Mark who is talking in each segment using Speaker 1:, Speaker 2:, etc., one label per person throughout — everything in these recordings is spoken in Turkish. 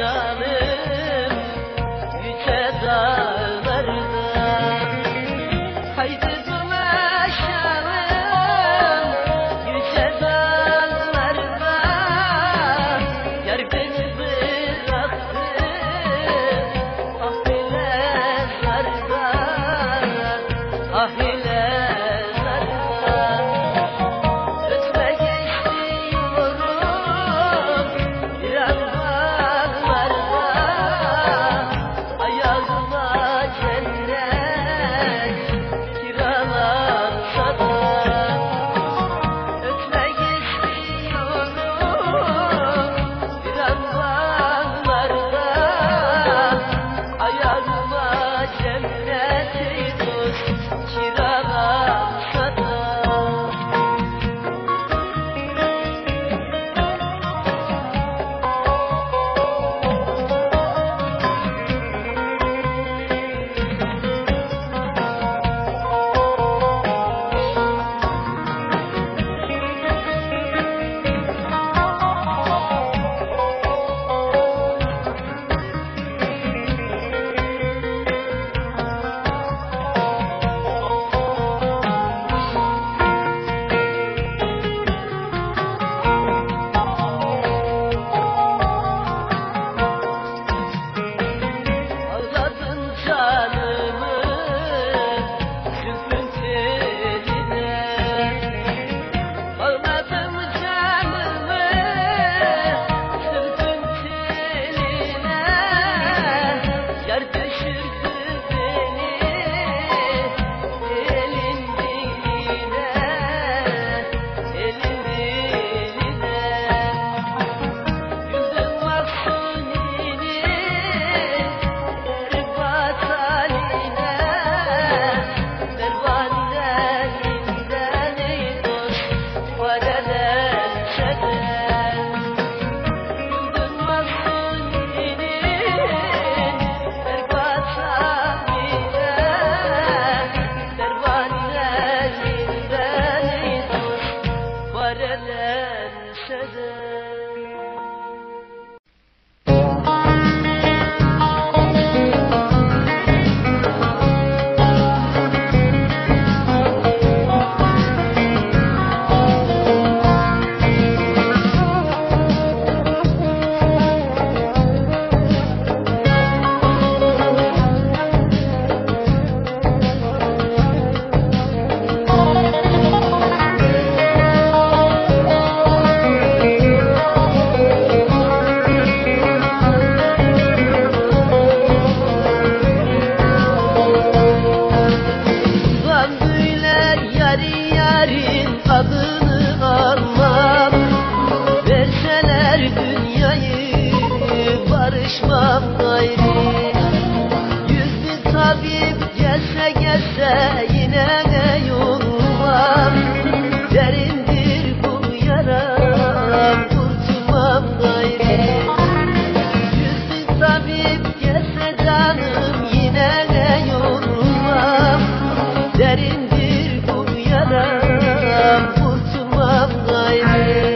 Speaker 1: dolaşalım yüce dağlardan. Haydi dolaşalım yüce dağlardan. Yar beni bıraktı ah ile zardan, ah ile zardan. Ötme geçti yolum biraz bağlarda, ayağıma cennet kiralansa da. Ötme geçti yolum biraz bağlarda, ayağıma cennet dost kiralansa da. Ağladın canımı zülfün teline, ağladım canımı zülfün teline. Yar düşürdü beni elin diline, elin diline. Güldüm mahzunini berbat haline, pervanelerinden ey dost varelense de. Güldüm mahzunini berbat haline, pervanelerinden ey dost varelense de. Ulan böyle yarin adını almam, verseler dünyayı barışmam gayrı. Yüz bin tabip gelse gelse yine de yorulmam. Derindir bu yaram kurtulmam gayrı. Yüz bin tabip gelse canım yine de yorulmam. Derindir bu yaram kurtulmam gayrı.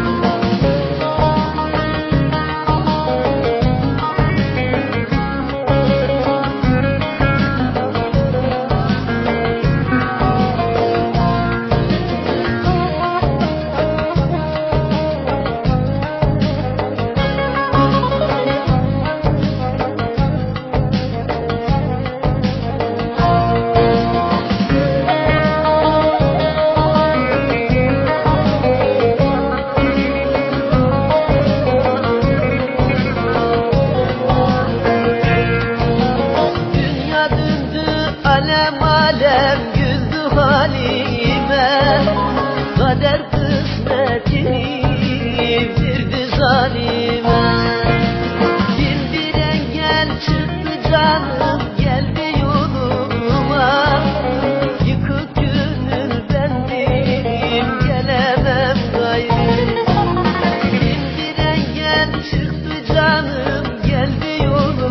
Speaker 1: Dünya döndü alem alem güldü halime, kader kısmetini verdi zalime. Bin bir engel çıktı canım geldi yoluma, yıkık gönül bendim gelemem gayrı. Bin bir engel çıktı canım geldi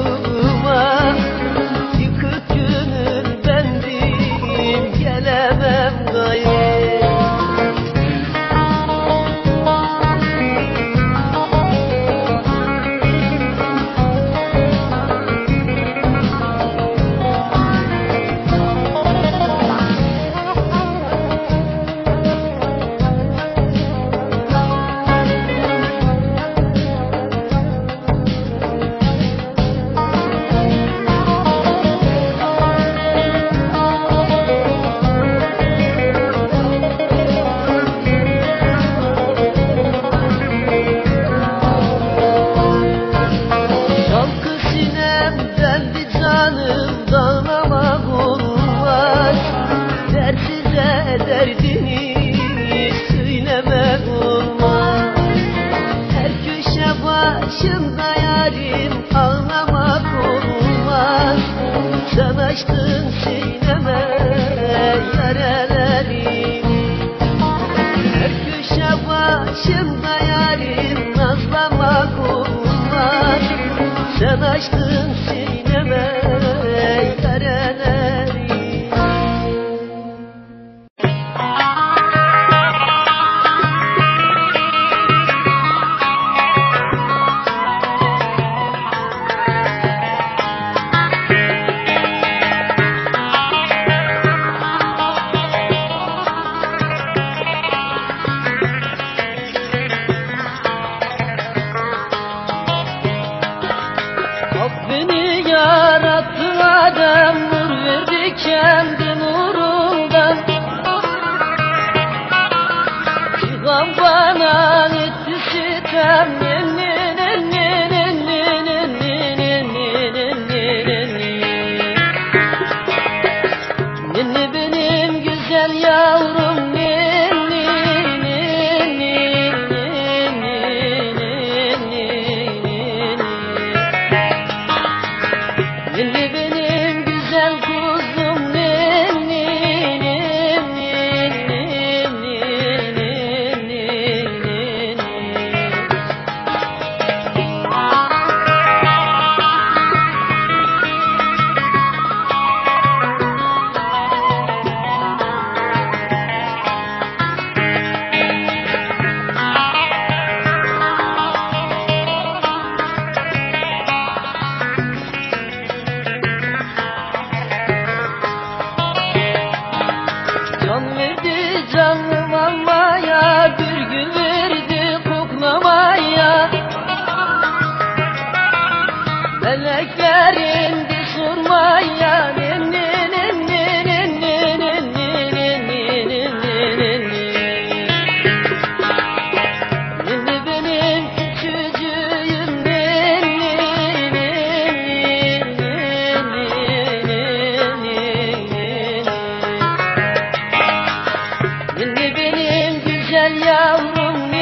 Speaker 1: yoluma, yıkık gönül bendim gelemem açtın sineme yarelerim. Her köşe başımda yarim, nazlama kulum var. Sen açtın sineme yarelerim. Beni yarattı Adem, nur verdi kendi nurundan. Civan bana etti sitem, ninni ninni ninni ninni ninni ninni. Ninni benim güzel yavrum, ninni ninni ninni ninni. Ninni benim güzel kuzum, ninni ninni ninni ninni. Can verdi canım almaya, bir gün verdi koklamaya. Melekler indi sormaya, ninni ninni ninni ninni ninni ninni. Ninni benim küçücüğüm, ninni ninni ninni ninni. Ninni benim güzel yavrum,